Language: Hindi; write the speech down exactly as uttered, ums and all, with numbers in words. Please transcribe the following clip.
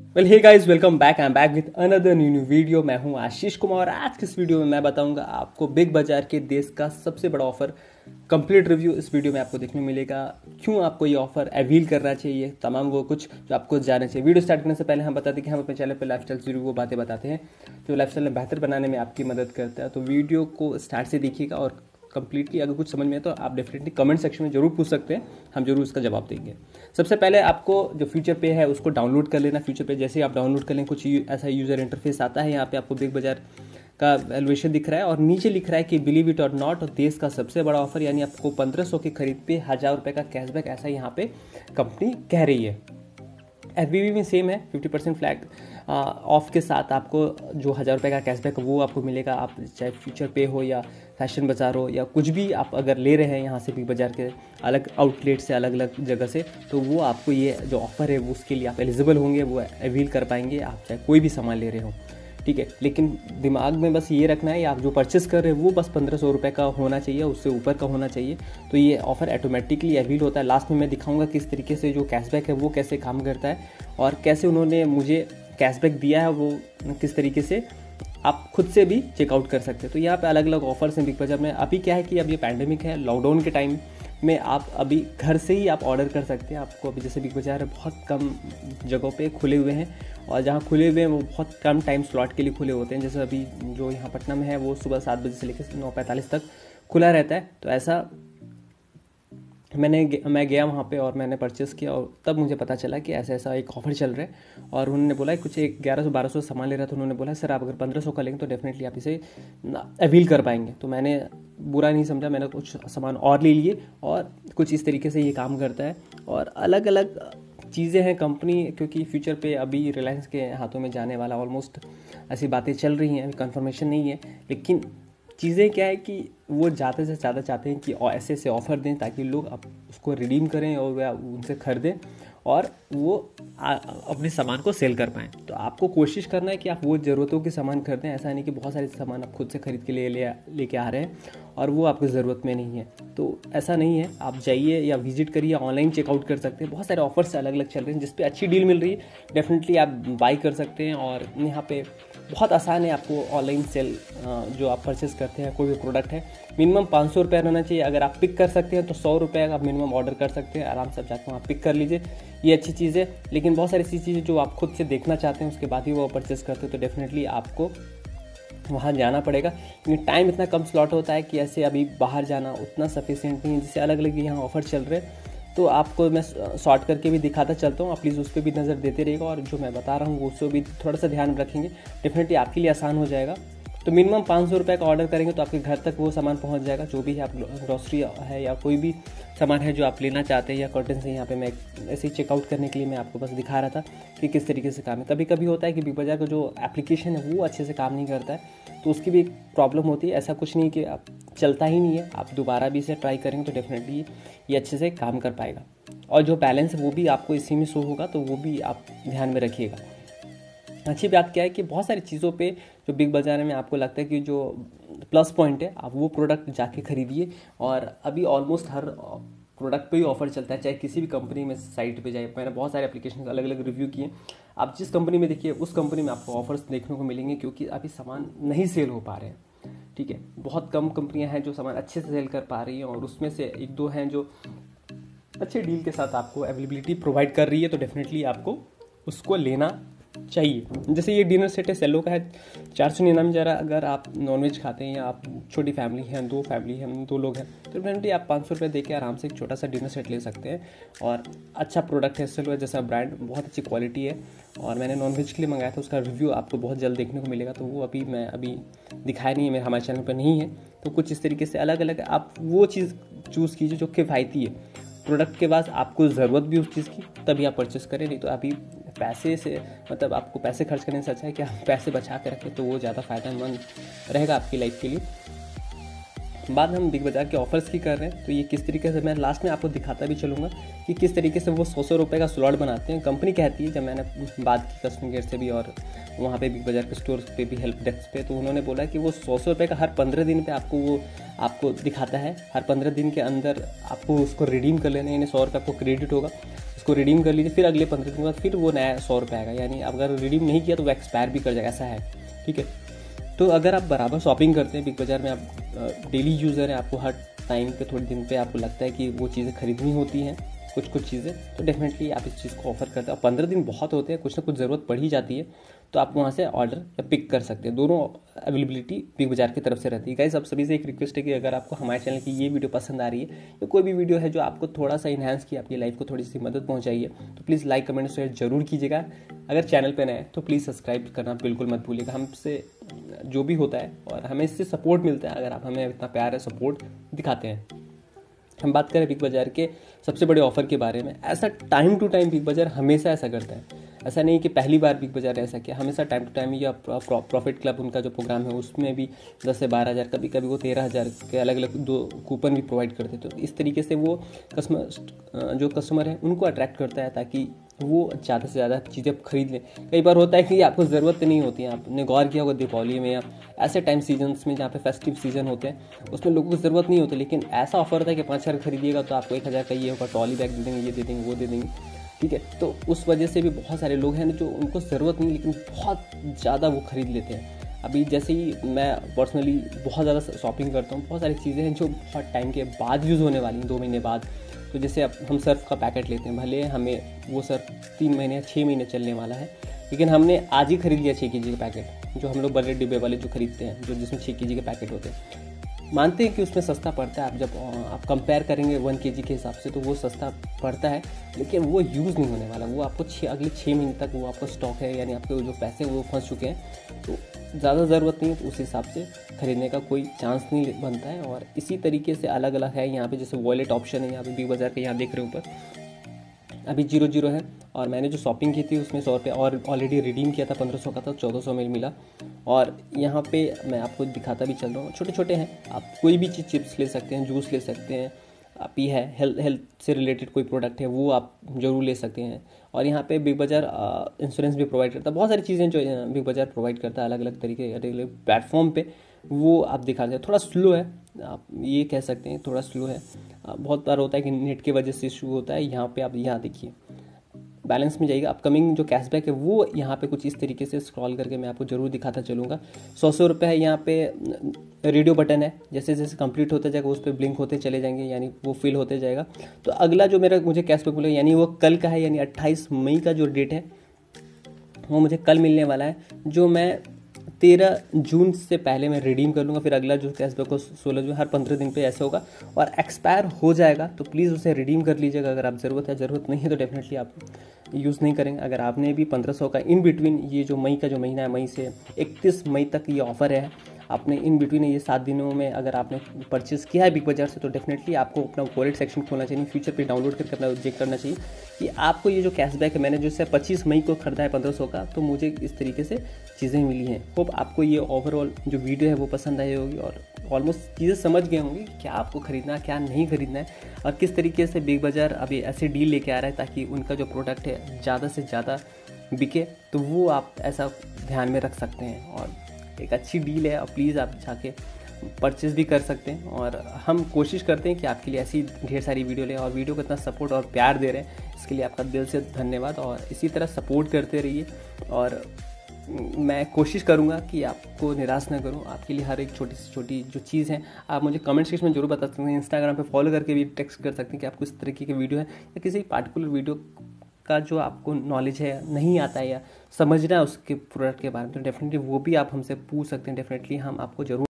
Well hey guys, welcome back. I am back with another new new video. मैं हूं आशीष कुमार और आज की इस वीडियो में मैं बताऊंगा आपको बिग बाजार के देश का सबसे बड़ा ऑफर कंप्लीट रिव्यू इस वीडियो में आपको देखने को मिलेगा। क्यों आपको ये ऑफर अवील करना चाहिए, तमाम वो कुछ जो आपको जानना चाहिए। वीडियो स्टार्ट करने से पहले हम बता दें कि हम अपने चैनल पर लाइफस्टाइल से जुड़ी वो बातें बताते हैं जो लाइफस्टाइल में बेहतर बनाने में आपकी मदद करता है। तो वीडियो को स्टार्ट से देखिएगा और कंप्लीटली अगर कुछ समझ में है तो आप डेफिनेटली कमेंट सेक्शन में जरूर पूछ सकते हैं, हम जरूर उसका जवाब देंगे। सबसे पहले आपको जो फ्यूचर पे है उसको डाउनलोड कर लेना। फ्यूचर पे जैसे ही आप डाउनलोड कर लें कुछ ऐसा यूजर इंटरफेस आता है। यहाँ पे आपको बिग बाजार का वैल्यूएशन दिख रहा है और नीचे लिख रहा है कि बिलीव इट और नॉट, और देश का सबसे बड़ा ऑफर, यानी आपको पंद्रह सौ की खरीद पे हज़ार रुपये का कैशबैक, ऐसा यहाँ पे कंपनी कह रही है। एफ बी बी में सेम है, फिफ्टी परसेंट फ्लैग ऑफ के साथ आपको जो हज़ार रुपये का कैशबैक वो आपको मिलेगा। आप चाहे फ्यूचर पे हो या फैशन बाजार हो या कुछ भी आप अगर ले रहे हैं यहाँ से बिग बाजार के अलग आउटलेट से, अलग अलग जगह से, तो वो आपको ये जो ऑफ़र है वो उसके लिए आप एलिजिबल होंगे, वो अवील कर पाएंगे, आप चाहे कोई भी सामान ले रहे हो। ठीक है, लेकिन दिमाग में बस ये रखना है आप जो परचेस कर रहे हैं वो बस पंद्रह सौ रुपये का होना चाहिए, उससे ऊपर का होना चाहिए। तो ये ऑफर ऑटोमेटिकली अवील होता है। लास्ट में मैं दिखाऊंगा किस तरीके से जो कैशबैक है वो कैसे काम करता है और कैसे उन्होंने मुझे कैशबैक दिया है, वो किस तरीके से आप खुद से भी चेकआउट कर सकते हैं। तो यहाँ पे अलग अलग ऑफर्स हैं बिग बाजार में। अभी क्या है कि अब ये पैंडेमिक है, लॉकडाउन के टाइम में आप अभी घर से ही आप ऑर्डर कर सकते हैं। आपको अभी जैसे बिग बाजार बहुत कम जगहों पे खुले हुए हैं और जहाँ खुले हुए हैं वो बहुत कम टाइम स्लॉट के लिए खुले होते हैं। जैसे अभी जो यहाँ पटना में है वो सुबह सात बजे से लेकर नौ पैंतालीस तक खुला रहता है। तो ऐसा मैंने मैं गया वहाँ पे और मैंने परचेस किया और तब मुझे पता चला कि ऐसा ऐसा एक ऑफर चल रहा है। और उन्होंने बोला कुछ एक ग्यारह सौ बारह सौ सामान ले रहा था। उन्होंने बोला सर आप अगर पंद्रह सौ का लेंगे तो डेफिनेटली आप इसे अवील कर पाएंगे। तो मैंने बुरा नहीं समझा, मैंने कुछ सामान और ले लिए और कुछ इस तरीके से ये काम करता है। और अलग अलग चीज़ें हैं कंपनी, क्योंकि फ्यूचर पे अभी रिलायंस के हाथों में जाने वाला ऑलमोस्ट ऐसी बातें चल रही हैं, अभी कन्फर्मेशन नहीं है। लेकिन चीज़ें क्या है कि वो ज़्यादा से ज़्यादा चाहते हैं कि ऐसे ऐसे ऑफ़र दें ताकि लोग अब उसको रिडीम करें और वह उनसे खरीदें और वो आ, अपने सामान को सेल कर पाएँ। तो आपको कोशिश करना है कि आप वो ज़रूरतों के सामान खरीदें। ऐसा नहीं कि बहुत सारे सामान आप खुद से खरीद के ले ले लेके आ रहे हैं और वो आपकी ज़रूरत में नहीं है। तो ऐसा नहीं है, आप जाइए या विजिट करिए, ऑनलाइन चेकआउट कर सकते हैं। बहुत सारे ऑफर्स अलग अलग चल रहे हैं जिस पे अच्छी डील मिल रही है, डेफिनेटली आप बाई कर सकते हैं। और यहाँ पे बहुत आसान है आपको ऑनलाइन सेल, जो आप परचेस करते हैं कोई भी प्रोडक्ट है, मिनिमम पाँच सौ रुपये रहना चाहिए। अगर आप पिक कर सकते हैं तो सौ रुपये का आप मिनिमम ऑर्डर कर सकते हैं, आराम से जाकर वहाँ पिक कर लीजिए, ये अच्छी चीज़ है। लेकिन बहुत सारी ऐसी चीज़ें जो आप खुद से देखना चाहते हैं उसके बाद ही वो परचेस करते हैं, तो डेफिनेटली आपको वहाँ जाना पड़ेगा। क्योंकि टाइम इतना कम स्लॉट होता है कि ऐसे अभी बाहर जाना उतना सफिशिएंट नहीं है। जैसे अलग अलग यहाँ ऑफर चल रहे हैं तो आपको मैं शॉर्ट करके भी दिखाता चलता हूँ, आप प्लीज़ उस पर भी नज़र देते रहिएगा और जो मैं बता रहा हूँ उसको भी थोड़ा सा ध्यान रखेंगे, डेफिनेटली आपके लिए आसान हो जाएगा। तो मिनिमम पाँच सौ रुपये का ऑर्डर करेंगे तो आपके घर तक वो सामान पहुंच जाएगा, जो भी है, आप ग्रॉसरी है या कोई भी सामान है जो आप लेना चाहते हैं। या कर्टन से यहाँ पे मैं ऐसे ही चेकआउट करने के लिए मैं आपको बस दिखा रहा था कि किस तरीके से काम है। कभी कभी होता है कि बिग बाजार का जो एप्लीकेशन है वो अच्छे से काम नहीं करता है, तो उसकी भी एक प्रॉब्लम होती है। ऐसा कुछ नहीं कि आप चलता ही नहीं है, आप दोबारा भी इसे ट्राई करेंगे तो डेफिनेटली ये अच्छे से काम कर पाएगा। और जो बैलेंस है वो भी आपको इसी में शो होगा, तो वो भी आप ध्यान में रखिएगा। अच्छी बात क्या है कि बहुत सारी चीज़ों पे जो बिग बाजार में आपको लगता है कि जो प्लस पॉइंट है, आप वो प्रोडक्ट जाके खरीदिए। और अभी ऑलमोस्ट हर प्रोडक्ट पे ही ऑफर चलता है, चाहे किसी भी कंपनी में साइट पे जाए। मैंने बहुत सारे एप्लीकेशन अलग अलग रिव्यू किए, आप जिस कंपनी में देखिए उस कंपनी में आपको ऑफर्स देखने को मिलेंगे, क्योंकि अभी सामान नहीं सेल हो पा रहे हैं। ठीक है, बहुत कम कंपनियां हैं जो सामान अच्छे से सेल कर पा रही हैं और उसमें से एक दो हैं जो अच्छे डील के साथ आपको अवेलेबिलिटी प्रोवाइड कर रही है, तो डेफिनेटली आपको उसको लेना चाहिए। जैसे ये डिनर सेट है, सेलो का है, चार सौ निन्यानवे जरा। अगर आप नॉनवेज खाते हैं या आप छोटी फैमिली हैं, दो फैमिली हैं, दो लोग हैं, तो डेफिनेटली आप पाँच सौ रुपये दे के आराम से एक छोटा सा डिनर सेट ले सकते हैं। और अच्छा प्रोडक्ट है, सेलो जैसा ब्रांड, बहुत अच्छी क्वालिटी है। और मैंने नॉनवेज के लिए मंगाया था, उसका रिव्यू आपको बहुत जल्द देखने को मिलेगा, तो वो अभी मैं अभी दिखाया नहीं है, मेरे हमारे चैनल पर नहीं है। तो कुछ इस तरीके से अलग अलग आप वो चीज़ चूज़ कीजिए जो किफ़ायती है। प्रोडक्ट के बाद आपको ज़रूरत भी उस चीज़ की, तभी आप परचेस करें। नहीं तो अभी पैसे से मतलब आपको पैसे खर्च करने से अच्छा है कि आप पैसे बचा के रखें, तो वो ज़्यादा फ़ायदेमंद रहेगा आपकी लाइफ के लिए। बात हम बिग बाजार के ऑफर्स की कर रहे हैं, तो ये किस तरीके से मैं लास्ट में आपको दिखाता भी चलूँगा कि किस तरीके से वो सौ सौ रुपये का स्लॉट बनाते हैं। कंपनी कहती है, जब मैंने बात की कस्टमर केयर से भी और वहाँ पे बिग बाजार के स्टोर पे भी हेल्प डेस्क पे, तो उन्होंने बोला कि वो सौ सौ रुपये का हर पंद्रह दिन पे आपको वो आपको दिखाता है। हर पंद्रह दिन के अंदर आपको उसको रिडीम कर लेना, यानी सौ रुपये आपको क्रेडिट होगा, उसको उसको रिडीम कर लीजिए, फिर अगले पंद्रह दिन के बाद फिर वो नया सौ रुपये आएगा, यानी अगर रिडीम नहीं किया तो वो एक्सपायर भी कर जाएगा, ऐसा है। ठीक है, तो अगर आप बराबर शॉपिंग करते हैं बिग बाज़ार में, आप डेली यूज़र हैं, आपको हर टाइम पे थोड़े दिन पे आपको लगता है कि वो चीज़ें खरीदनी होती हैं कुछ कुछ चीज़ें, तो डेफिनेटली आप इस चीज़ को ऑफर करते हैं। और पंद्रह दिन बहुत होते हैं, कुछ ना कुछ ज़रूरत पड़ ही जाती है, तो आप वहाँ से ऑर्डर या पिक कर सकते हैं। दोनों अवेलेबिलिटी बिग बाज़ार की तरफ से रहती है। गाइस, आप सभी से एक रिक्वेस्ट है कि अगर आपको हमारे चैनल की ये वीडियो पसंद आ रही है या कोई भी वीडियो है जो आपको थोड़ा सा इन्हांस की आपकी लाइफ को थोड़ी सी मदद पहुँचाई है, तो प्लीज़ लाइक कमेंट शेयर जरूर कीजिएगा। अगर चैनल पर नए हैं तो प्लीज़ सब्सक्राइब करना बिल्कुल मत भूलिएगा। हमसे जो भी होता है और हमें इससे सपोर्ट मिलता है अगर आप हमें इतना प्यार है सपोर्ट दिखाते हैं। हम बात करें बिग बाज़ार के सबसे बड़े ऑफर के बारे में, ऐसा टाइम टू टाइम बिग बाज़ार हमेशा ऐसा करता है। ऐसा नहीं कि पहली बार बिग बाज़ार ने ऐसा किया, हमेशा टाइम टू टाइम, या प्रॉफिट क्लब उनका जो प्रोग्राम है उसमें भी दस से बारह हज़ार, कभी कभी वो तेरह हज़ार के अलग अलग दो कूपन भी प्रोवाइड करते थे। तो इस तरीके से वो कस्टमर जो कस्टमर है उनको अट्रैक्ट करता है ताकि वो ज़्यादा से ज़्यादा चीज़ें खरीद लें। कई बार होता है कि आपको ज़रूरत नहीं होती है, आपने गौर किया होगा दीपावली में या ऐसे टाइम सीजन्स में जहाँ पे फेस्टिव सीजन होते हैं उसमें लोगों को ज़रूरत नहीं होती, लेकिन ऐसा ऑफर होता है कि पाँच हज़ार खरीदिएगा तो आपको एक हज़ार का ये होगा, ट्रॉली बैग दे देंगे, ये दे देंगे, वो दे देंगे। ठीक है, तो उस वजह से भी बहुत सारे लोग हैं जो उनको ज़रूरत नहीं लेकिन बहुत ज़्यादा वो खरीद लेते हैं। अभी जैसे ही मैं पर्सनली बहुत ज़्यादा शॉपिंग करता हूँ, बहुत सारी चीज़ें हैं जो बहुत टाइम के बाद यूज़ होने वाली हैं, दो महीने बाद। तो जैसे अब हम सर्फ का पैकेट लेते हैं, भले हमें वो सर्फ तीन महीने या छः महीने चलने वाला है, लेकिन हमने आज ही खरीद लिया छः के जी का पैकेट, जो हम लोग बड़े डिब्बे वाले जो खरीदते हैं, जो जिसमें छः के जी के पैकेट होते हैं। मानते हैं कि उसमें सस्ता पड़ता है, आप जब आप कंपेयर करेंगे वन के जी के हिसाब से तो वो सस्ता पड़ता है, लेकिन वो यूज़ नहीं होने वाला। वो आपको छः अगले छः महीने तक वो आपका स्टॉक है, यानी आपके जो पैसे वो फंस चुके हैं, तो ज़्यादा ज़रूरत नहीं है, तो उस हिसाब से खरीदने का कोई चांस नहीं बनता है। और इसी तरीके से अलग अलग है यहाँ पे, जैसे वॉलेट ऑप्शन है यहाँ पे बिग बाज़ार के, यहाँ देख रहे हो ऊपर अभी जीरो जीरो है, और मैंने जो शॉपिंग की थी उसमें सौ रुपये और ऑलरेडी रिडीम किया था, पंद्रह सौ का था, चौदह सौ में मिला। और यहाँ पे मैं आपको दिखाता भी चल रहा हूँ, छोटे छोटे हैं, आप कोई भी चीज़, चिप्स ले सकते हैं, जूस ले सकते हैं, आप ये है हेल्थ हेल्थ से रिलेटेड कोई प्रोडक्ट है वो आप जरूर ले सकते हैं। और यहाँ पे बिग बाज़ार इंश्योरेंस भी प्रोवाइड करता है, बहुत सारी चीज़ें जो बिग बाज़ार प्रोवाइड करता है अलग अलग तरीके अलग अलग प्लेटफॉर्म पे, वो आप दिखा दें। थोड़ा स्लो है, आप ये कह सकते हैं थोड़ा स्लो है, बहुत बार होता है कि नेट की वजह से इशू होता है। यहाँ पे आप यहाँ देखिए बैलेंस में जाइएगा, अपकमिंग जो कैशबैक है वो यहाँ पे कुछ इस तरीके से स्क्रॉल करके मैं आपको जरूर दिखाता चलूँगा। सौ सौ रुपये है, यहाँ पे रेडियो बटन है, जैसे जैसे कंप्लीट होता जाएगा उस पर ब्लिंक होते चले जाएंगे, यानी वो फिल होते जाएगा। तो अगला जो मेरा मुझे कैशबैक मिलेगा, यानी वो कल का है, यानी अट्ठाईस मई का जो डेट है वो मुझे कल मिलने वाला है, जो मैं तेरह जून से पहले मैं रिडीम कर लूँगा। फिर अगला जो कैशबैक हो सोलह जून, हर पंद्रह दिन पे ऐसे होगा और एक्सपायर हो जाएगा, तो प्लीज़ उसे रिडीम कर लीजिएगा। अगर आप ज़रूरत है, ज़रूरत नहीं है तो डेफिनेटली आप यूज़ नहीं करेंगे। अगर आपने भी पंद्रह सौ का इन बिटवीन, ये जो मई का जो महीना है, मई से इकतीस मई तक ये ऑफ़र है, आपने इन बिटवीन ये सात दिनों में अगर आपने परचेस किया है बिग बाज़ार से, तो डेफिनेटली आपको अपना वॉलेट सेक्शन खोलना चाहिए, फ्यूचर पे डाउनलोड करके अपना चेक करना चाहिए कि आपको ये जो कैशबैक है, मैंने जो इससे पच्चीस मई को खरीदा है पंद्रह सौ का, तो मुझे इस तरीके से चीज़ें मिली हैं। होप आपको ये ओवरऑल जो वीडियो है वो पसंद आई होगी और ऑलमोस्ट चीज़ें समझ गए होंगे क्या आपको खरीदना है क्या नहीं खरीदना है, और किस तरीके से बिग बाज़ार अभी ऐसे डील लेके आ रहा है ताकि उनका जो प्रोडक्ट है ज़्यादा से ज़्यादा बिके। तो वो आप ऐसा ध्यान में रख सकते हैं और एक अच्छी डील है, और प्लीज़ आप जाके परचेज़ भी कर सकते हैं। और हम कोशिश करते हैं कि आपके लिए ऐसी ढेर सारी वीडियो लें, और वीडियो को इतना सपोर्ट और प्यार दे रहे हैं इसके लिए आपका दिल से धन्यवाद। और इसी तरह सपोर्ट करते रहिए, और मैं कोशिश करूंगा कि आपको निराश ना करूं। आपके लिए हर एक छोटी से छोटी जो चीज़ है आप मुझे कमेंट सेक्शन में जरूर बता सकते हैं, इंस्टाग्राम पे फॉलो करके भी टेक्स्ट कर सकते हैं कि आपको इस तरीके की वीडियो है या किसी पार्टिकुलर वीडियो का जो आपको नॉलेज है नहीं आता है या समझना है उसके प्रोडक्ट के बारे में, तो डेफिनेटली वो भी आप हमसे पूछ सकते हैं। डेफिनेटली हम आपको जरूर